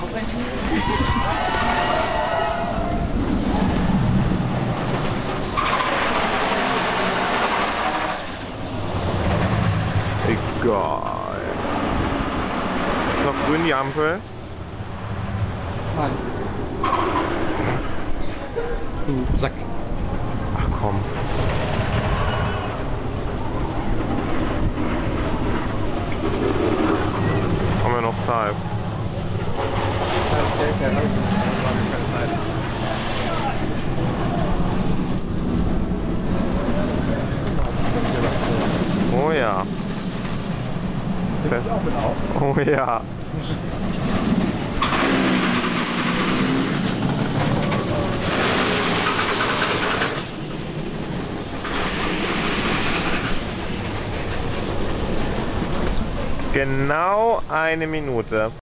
ganz schön. Egal. Ist noch grün die Ampel? Nein. Du Sack. Ach komm. Haben wir noch Zeit? Oh ja. Das ist auch mit auf. Oh ja. Genau 1 Minute.